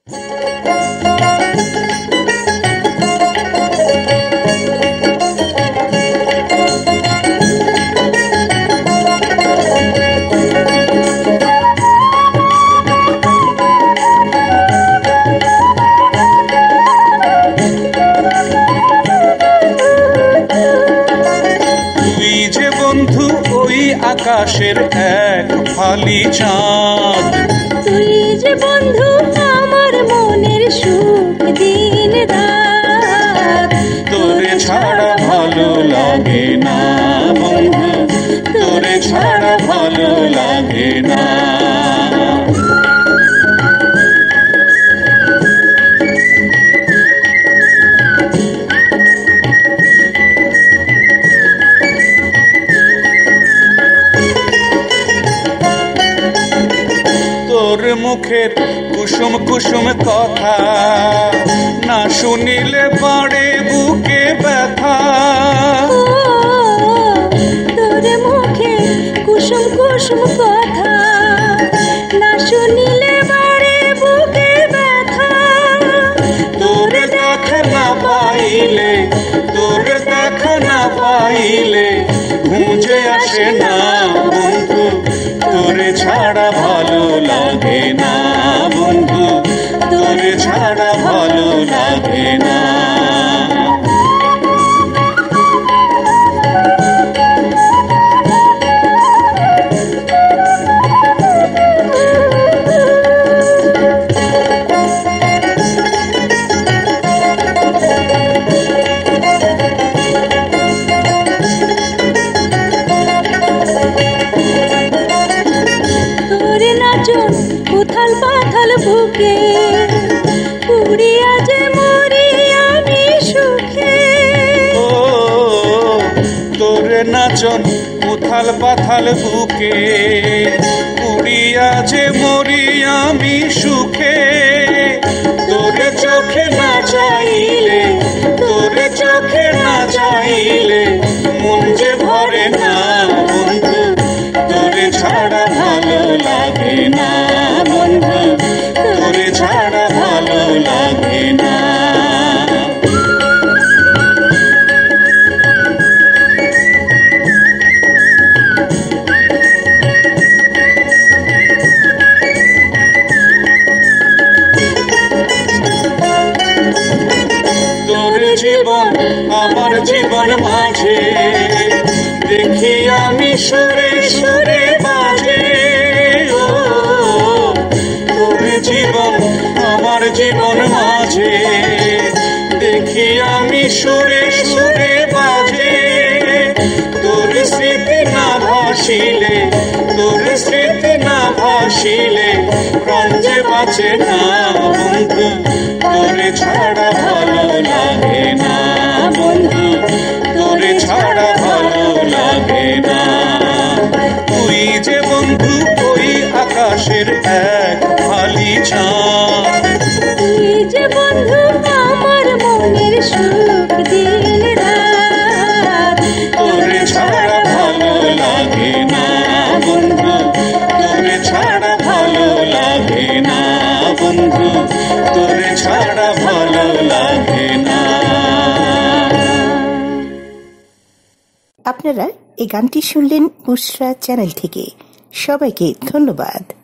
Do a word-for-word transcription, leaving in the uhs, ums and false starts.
আকাশের এক ফালি চাঁদ, তুই যে বন্ধু আমার মনের সুখ দিন রাত। তোরে ছাড়া ভালো লাগে না বন্ধু, তোরে ছাড়া ভালো লাগে না। তোর মুখের কুসুম কুসুম কথা না শুনিলে বাড়ে বুকে ব্যথা। তোর মুখের কুসুম কুসুম কথা না শুনিলে বাড়ে বুকে ব্যথা। তোর দেখা না পাইলে, তোর দেখা না পাইলে ঘুমে আসে না বন্ধু, তোরে ছাড়া ভালো লাগে না বন্ধু, তোরে ছাড়া ভালো লাগে না। উথাল পাথাল বুকে পুড়িয়া যে মরি আমি সুখে। ও তোর নাচন উথাল পাথাল বুকে পুড়িয়া যে মরি আমি সুখে। তোর চোখে না চাইলে, তোর চোখে না চাইলে মন যে ভরে না বন্ধু, তোরে ছাড়া ভালো লাগে না বন্ধু, তোরে ছাড়া ভালো লাগে না। তোর জীবন আমার জীবন মাঝে দেখি আমি সুরে সুরে বাজে। ও তোর জীবন আমার জীবন মাঝে দেখি আমি সুরে সুরে বাজে। তোর স্মৃতি না ভাসিলে, তোর স্মৃতি না ভাসিলে প্রাণ যে বাঁচে না বন্ধু, তোরে ছাড়া ভালো লাগে না বন্ধু, তোরে ছাড়া ভালো লাগে না। তুই যে বন্ধু ওই আকাশের এক ফালি চাঁদ, তুই যে বন্ধু আমার মনের সুখ দিন রাত। তোরে ছাড়া ভালো লাগে না বন্ধু, তোরে ছাড়া ভালো লাগে না বন্ধু, তোরে ছাড়া ভালো লাগে না। আপনারা এই গানটি শুনলেন বুশরা চ্যানেল থেকে। সবাইকে ধন্যবাদ।